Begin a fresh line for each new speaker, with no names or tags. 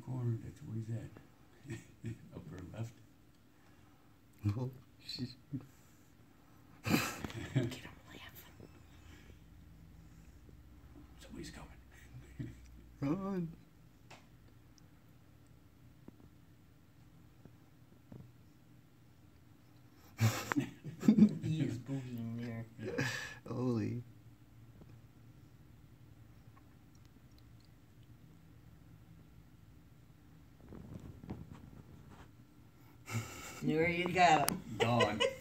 corner. That's where he's at. Upper left.
Oh, she's...
Get him laughing.
Somebody's coming.
Run.
He is boogieing there.
Holy.
There you got him.
Gone.